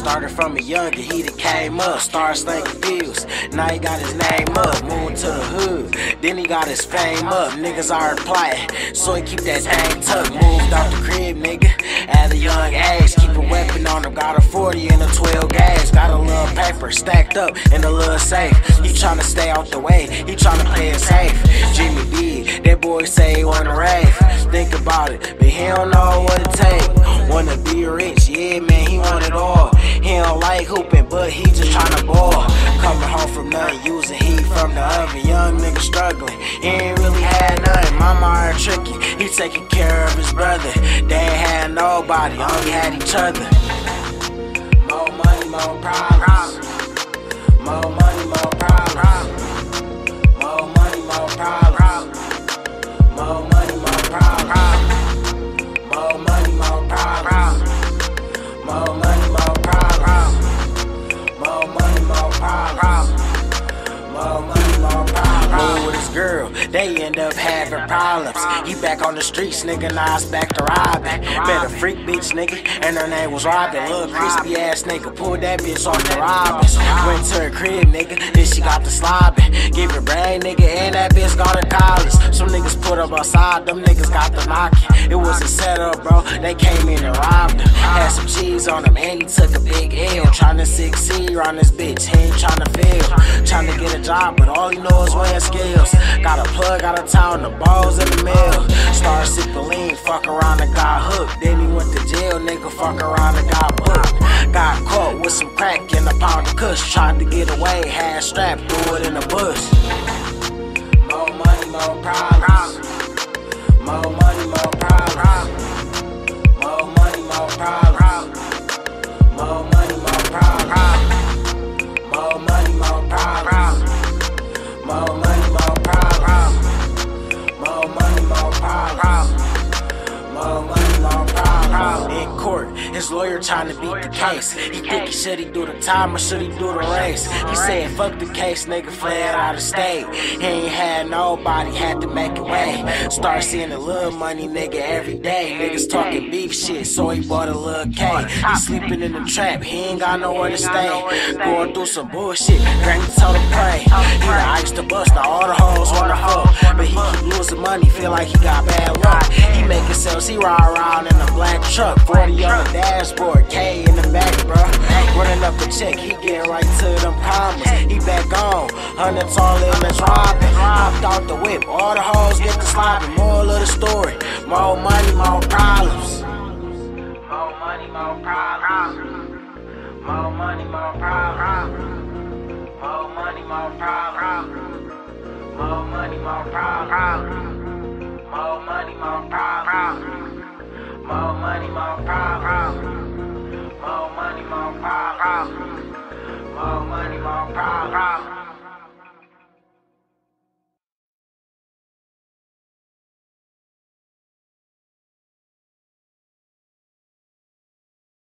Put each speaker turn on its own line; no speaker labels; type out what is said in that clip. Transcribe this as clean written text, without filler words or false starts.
Started from a youngin', he done came up. Started slinging pills, now he got his name up. Moved to the hood, then he got his fame up. Niggas already plotting, so he keep that thing tucked. Moved out the crib, nigga, at a young age. Keep a weapon on him, got a 40 and a 12 gauge. Got a little paper stacked up in a little safe. He tryna stay out the way, he tryna play it safe. Jimmy B, that boy say he wanna rave. Think about it, but he don't know what it take. Wanna be rich, yeah man, he want it all. He don't like hooping, but he just tryna ball. Coming home from nothing, using heat from the oven. Young nigga struggling, he ain't really had nothing. Mama are tricky, he taking care of his brother. They ain't had nobody, only had each other. More money, more problems. More money, more problems. More money, more problems. More money, more problems. More money, more problems. More money, more problems. More money, more problems. More money, more problems. With his girl, they end up having problems. He back on the streets, nigga, now it's back to robbing. Met a freak bitch, nigga, and her name was Robin. Little crispy ass nigga, pulled that bitch off the robbers. Went to her crib, nigga, then she got the slobbing. Give her brain, nigga, and that bitch got to college. Some niggas put up outside, them niggas got the knocking. It was a setup, bro, they came in and robbed him. Had some cheese on him, and he took a big L. Tryna succeed around this bitch, he ain't tryna fail. Tryna get a job, but all he know is weighing scales. Got a plug out of town, the balls in the mail. Started sipping lean, fuck around and got hooked. Then he went to jail, nigga, fuck around and got booked. Got caught with some crack in a pound of kush. Tried to get away, had strapped, threw it in the bush. More money, more problems. More money, more problems. More money, more problems. More money, more problems. More money, more problems. More money, more problems. More money, more problems. More money, more problems. In court, his lawyer trying to beat the case. He think should he do the time or should he do the race? He said fuck the case, nigga, fled out of state. He ain't had nobody, had to make it way. Start seeing the little money, nigga, every day. Niggas talking beef shit, so he bought a little K. He sleeping in the trap, he ain't got nowhere to stay. Going through some bullshit, granny told him pray. He the ice to bust, now all the hoes wanna fuck. But he keep losing money, feel like he got bad luck. He making sales, he ride around in a black truck. 40 on the dashboard, K in the back, bro. Running up a check, he getting right to them commas. He back on, 100 tall limits robbing. Hopped out the whip, all the hoes get the slopping. Moral of the story, more money, more problems. More money, more problems. More money, more problems. More money, more problems. More money, more problems. More money, more problems. More money, more problems. More money, more problems. More money, more problems.